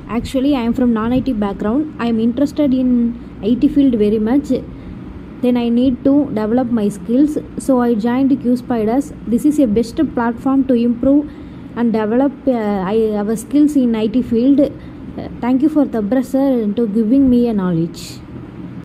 Actually, I am from non-IT background. I am interested in IT field very much. Then I need to develop my skills. So I joined QSpiders. This is a best platform to improve and develop our skills in IT field. Thank you for Tabra sir to giving me a knowledge.